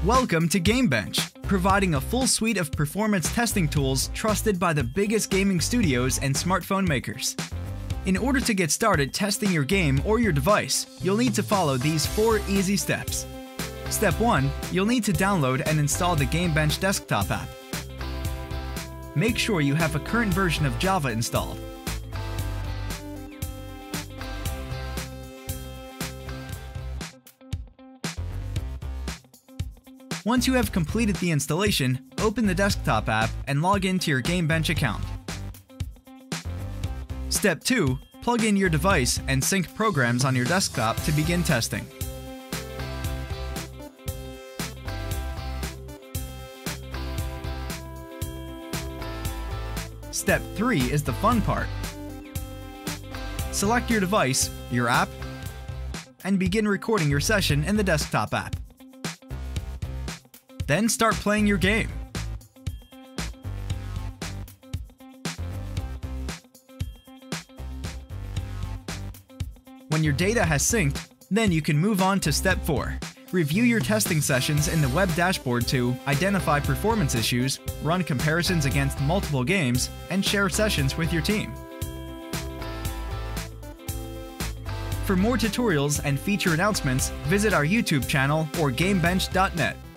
Welcome to GameBench, providing a full suite of performance testing tools trusted by the biggest gaming studios and smartphone makers. In order to get started testing your game or your device, you'll need to follow these 4 easy steps. Step 1, you'll need to download and install the GameBench desktop app. Make sure you have a current version of Java installed. Once you have completed the installation, open the desktop app and log into your GameBench account. Step 2, plug in your device and sync programs on your desktop to begin testing. Step 3 is the fun part. Select your device, your app, and begin recording your session in the desktop app. Then start playing your game. When your data has synced, then you can move on to step 4. Review your testing sessions in the web dashboard to identify performance issues, run comparisons against multiple games, and share sessions with your team. For more tutorials and feature announcements, visit our YouTube channel or GameBench.net.